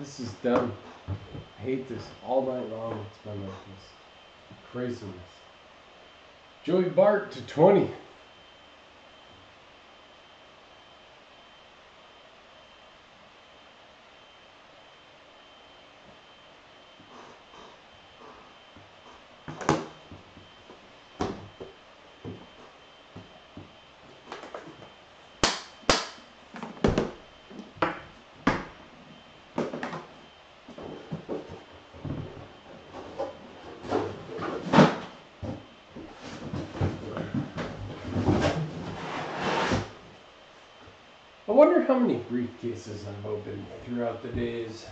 This is dumb. I hate this all night long. It's been like this craziness. Joey Bart to 20. I wonder how many briefcases I've opened throughout the days.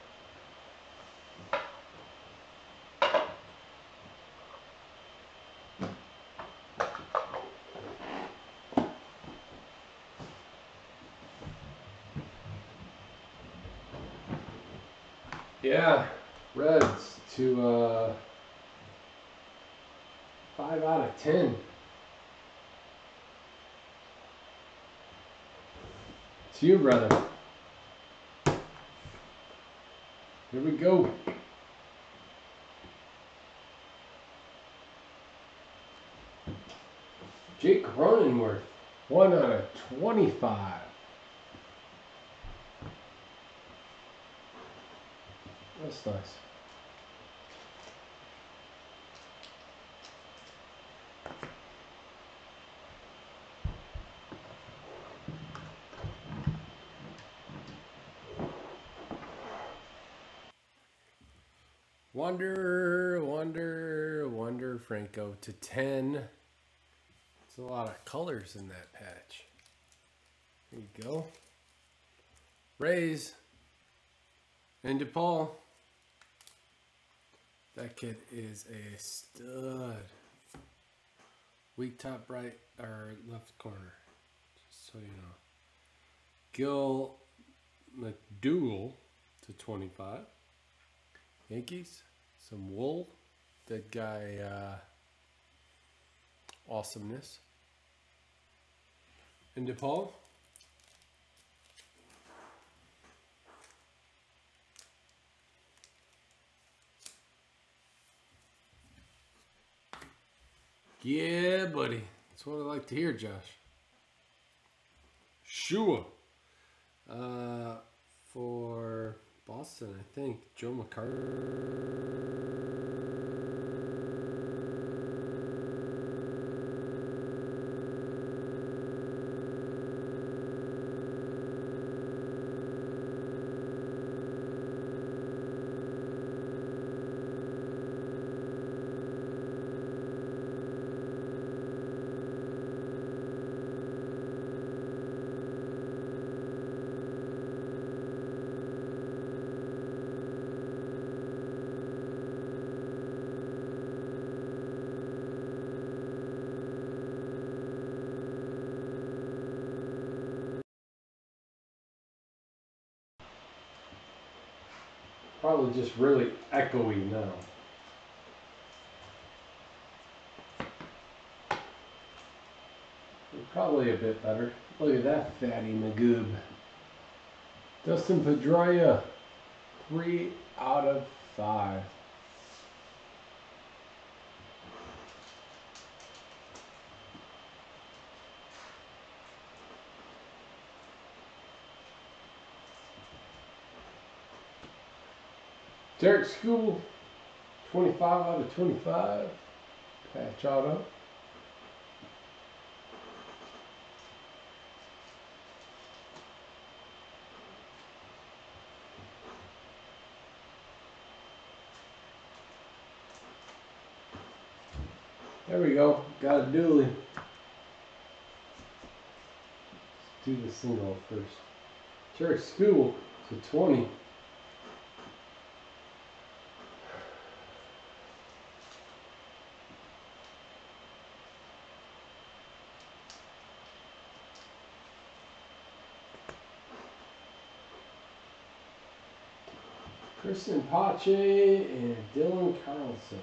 Yeah, Reds to 5 out of 10. It's you, brother. Here we go. Jake Cronenworth, 1 out of 25. That's nice. Wonder Franco to 10. There's a lot of colors in that patch. There you go. Rays. And DePaul. That kid is a stud. Weak top right or left corner. Just so you know. Gil McDougal to 25. Yankees. Some wool. That guy awesomeness. And DePaul. Yeah, buddy. That's what I like to hear, Josh. Sure. For Boston, I think Joe McCarthy. Probably just really echoey now. Probably a bit better. Look at that fatty Magoob. Dustin Pedroia, 3 out of 5. Derek School, 25 out of 25. Patch auto. There we go. Got a dually. Let's do the single first. Derek School to 20. Kristen Pache and Dylan Carlson.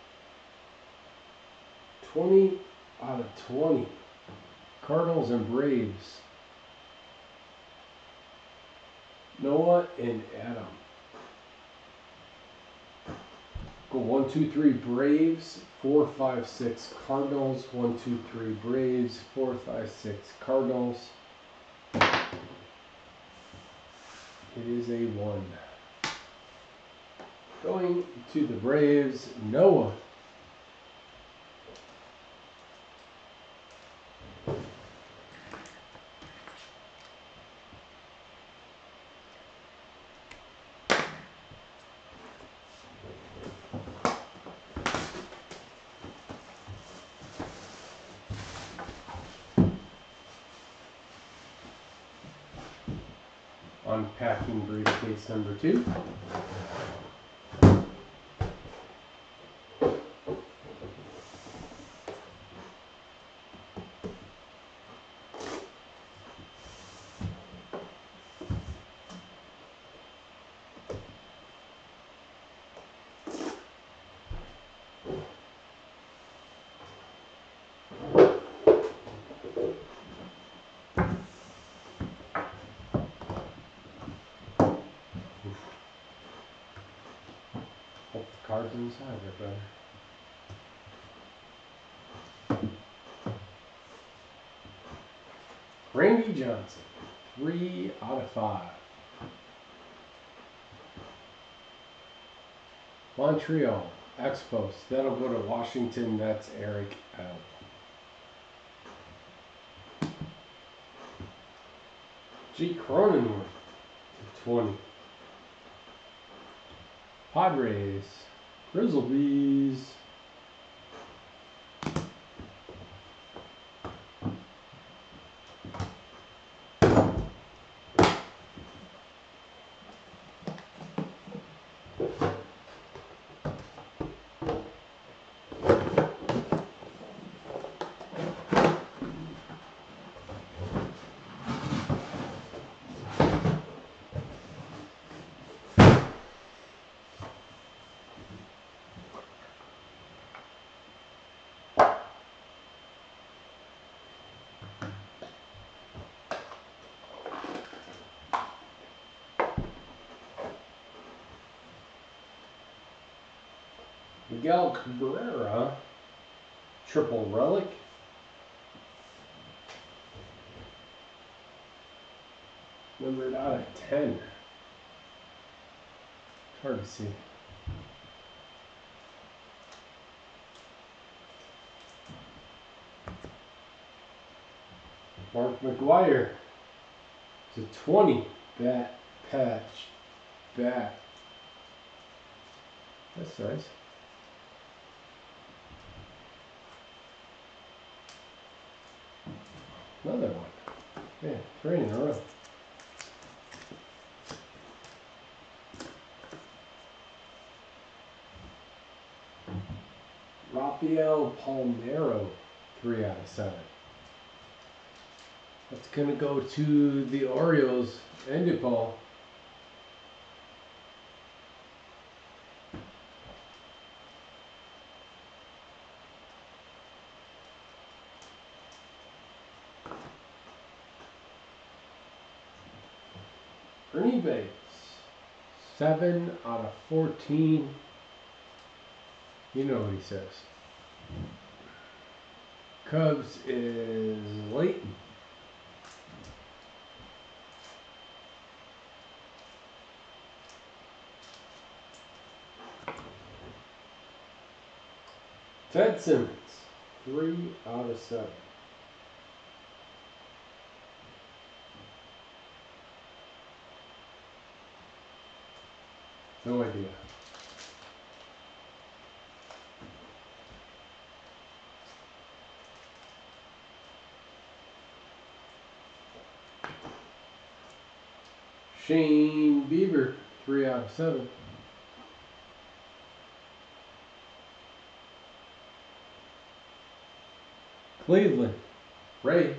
20 out of 20. Cardinals and Braves. Noah and Adam. Go 1, 2, 3 Braves, 4, 5, 6 Cardinals, 1, 2, 3 Braves, 4, 5, 6 Cardinals. It is a 1. Going to the Braves, Noah. Unpacking briefcase number 2. Hope the cards inside are better. Randy Johnson, 3 out of 5. Montreal, Expos. That'll go to Washington. That's Eric L. G. Cronenworth, 20. Padres, Grizzlies. Miguel Cabrera, triple relic. Numbered out of 10. It's hard to see. Mark McGuire, it's a 20. Bat, patch, bat. That's nice. Another one. Yeah, 3 in a row. Rafael Palmeiro, 3 out of 7. That's going to go to the Orioles and DePaul. Ernie Bates, 7 out of 14. You know what he says. Cubs is Leighton. Ted Simmons, 3 out of 7. No idea. Shane Bieber, 3 out of 7. Cleveland, Ray.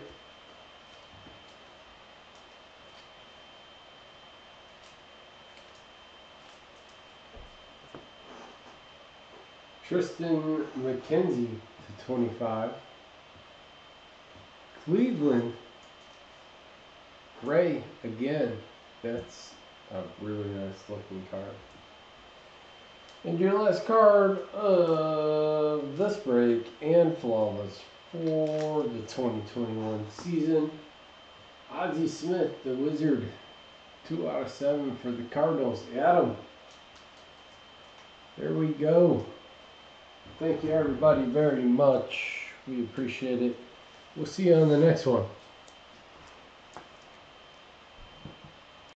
Tristan McKenzie to 25. Cleveland, Ray again. That's a really nice looking card. And your last card of this break and flawless for the 2021 season. Ozzie Smith, the Wizard. 2 out of 7 for the Cardinals. Adam. There we go. Thank you everybody very much. We appreciate it. We'll see you on the next one.